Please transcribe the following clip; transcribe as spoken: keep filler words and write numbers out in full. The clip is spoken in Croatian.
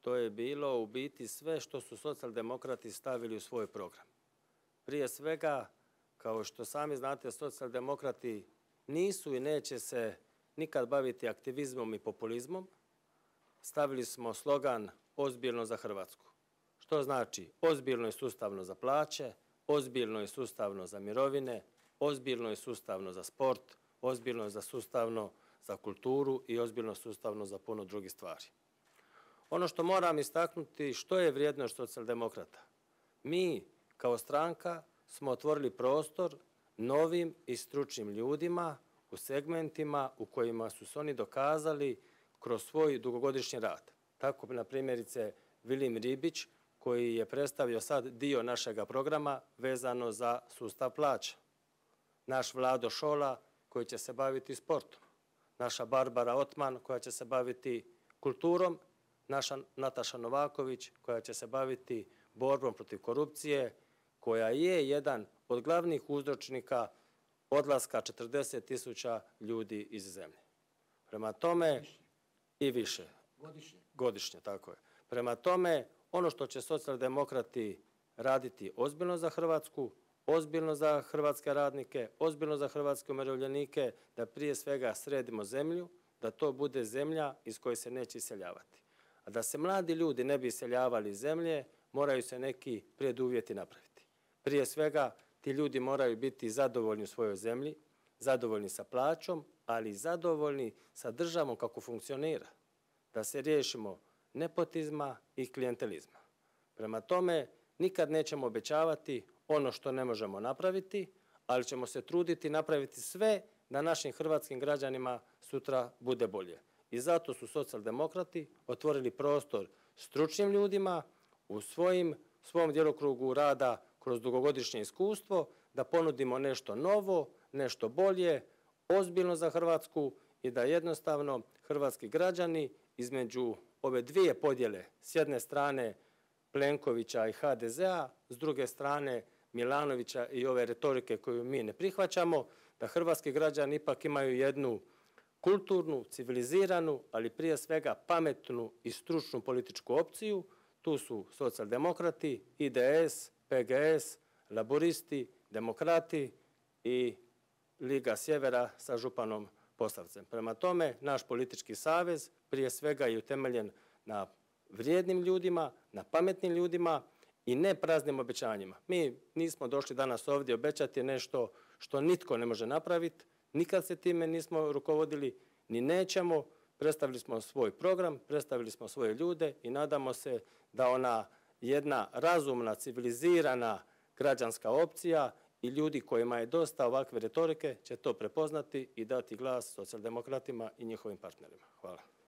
to je bilo u biti sve što su socijaldemokrati stavili u svoj program. Prije svega, kao što sami znate, socijaldemokrati nisu i neće se nikad baviti aktivizmom i populizmom. Stavili smo slogan ozbiljno za Hrvatsku. Što znači ozbiljno i sustavno za plaće, ozbiljno i sustavno za mirovine, ozbiljno i sustavno za sport, ozbiljno i sustavno za kulturu i ozbiljno sustavno za puno drugih stvari. Ono što moram istaknuti, što je vrijednost socijaldemokrata? Mi kao stranka smo otvorili prostor novim i stručnim ljudima u segmentima u kojima su se oni dokazali kroz svoj dugogodišnji rad. Tako, na primjerice, Vilima Ribić, koji je predstavio sad dio našega programa vezano za sustav plaća. Naš Vlado Šola, koji će se baviti sportom. Naša Barbara Otman, koja će se baviti kulturom. Naša Nataša Novaković, koja će se baviti borbom protiv korupcije, koja je jedan od glavnih uzročnika odlaska četrdeset tisuća ljudi iz zemlje. Prema tome, i više. Godišnje. Godišnje, tako je. Prema tome, ono što će socijaldemokrati raditi ozbiljno za Hrvatsku, ozbiljno za hrvatske radnike, ozbiljno za hrvatske umirovljenike, da prije svega sredimo zemlju, da to bude zemlja iz koje se neće iseljavati. A da se mladi ljudi ne bi iseljavali iz zemlje, moraju se neki preduvjeti napraviti. Prije svega, ti ljudi moraju biti zadovoljni u svojoj zemlji, zadovoljni sa plaćom, ali i zadovoljni sa državom kako funkcionira. Da se riješimo nepotizma i klijentelizma. Prema tome, nikad nećemo obećavati ono što ne možemo napraviti, ali ćemo se truditi napraviti sve da našim hrvatskim građanima sutra bude bolje. I zato su socijaldemokrati otvorili prostor stručnim ljudima u svojim, svom djelokrugu rada kroz dugogodišnje iskustvo, da ponudimo nešto novo, nešto bolje, ozbiljno za Hrvatsku i da jednostavno hrvatski građani između ove dvije podjele, s jedne strane Plenkovića i ha de zea, s druge strane Milanovića i ove retorike koju mi ne prihvaćamo, da hrvatski građani ipak imaju jednu kulturnu, civiliziranu, ali prije svega pametnu i stručnu političku opciju. Tu su socijaldemokrati, i de es, pe ge es, laburisti, demokrati i Liga Sjevera sa županom Posavcem. Prema tome, naš politički savez prije svega je utemeljen na vrijednim ljudima, na pametnim ljudima i ne praznim obećanjima. Mi nismo došli danas ovdje obećati nešto što nitko ne može napraviti, nikad se time nismo rukovodili, ni nećemo. Predstavili smo svoj program, predstavili smo svoje ljude i nadamo se da ona jedna razumna, civilizirana građanska opcija i ljudi kojima je dosta ovakve retorike će to prepoznati i dati glas socijaldemokratima i njihovim partnerima. Hvala.